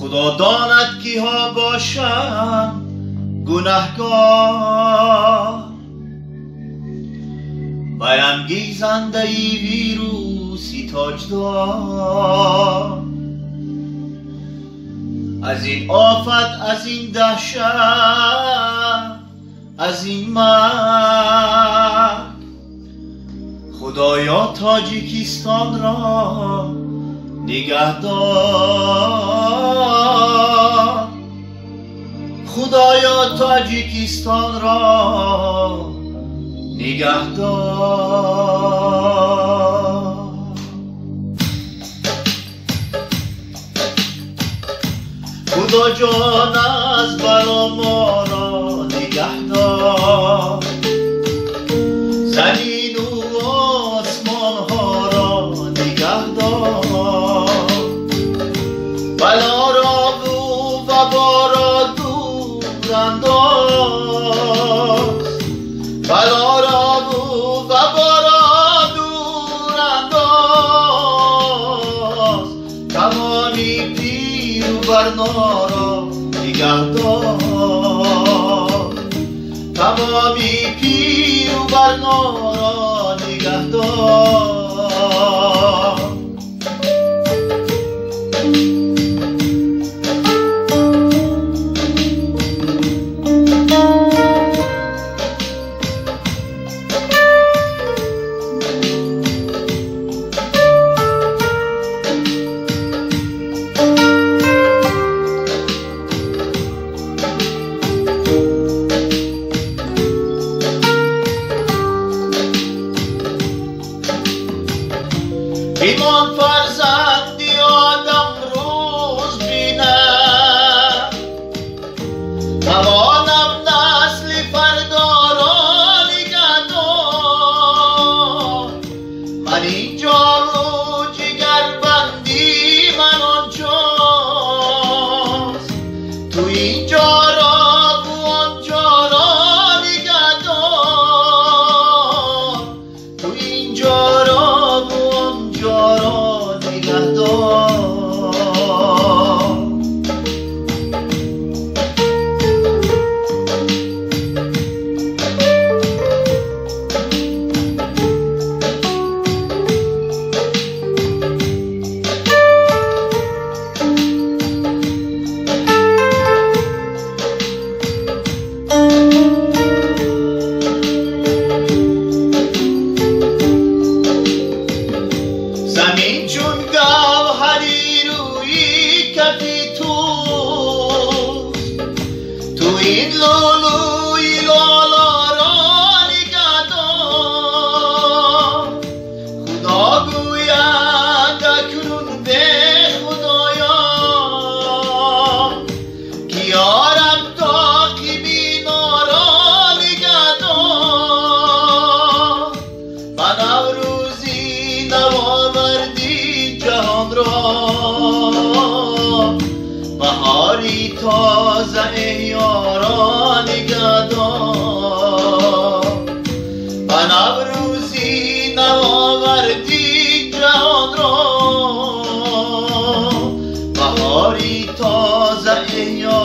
خدا داند کیها باشند گنهگار، برانگیزنده ای ویروسی تاجدار. از این آفت، از این دهشت، از این مرگ، خدایا تاجیکستان را نگه دار. خدایا تاجیکستان را نگه دار. خدا جان از بلا ما را نگه دار، زمین و آسمان ها را نگه دار. بلا را و وبا را دور انداز، بلا را و وبا را دور انداز. تمامی پیر و برنا را نگه دار، تمامی پیر و برنا را نگه دار. ایمان فرزندی آدم روز بینم، توانم نسل فردا را نگه دار. من اینجا رو جگر بندی من آنجاست، تو اینجا را و آنجا را نگه دار، تو اینجا را را نگه دار. زمین چون گوهری روی کفی توست، تو این لولوی لالا را نگه دار. خدا گوید اکنون به خدایا که یارم تاقی بینا را نگه دار. من روزی نوآوردی جهان را، بهاری تازه احیا را نگه دار. من روزی نوآوردی جهان را، بهاری تازه احیا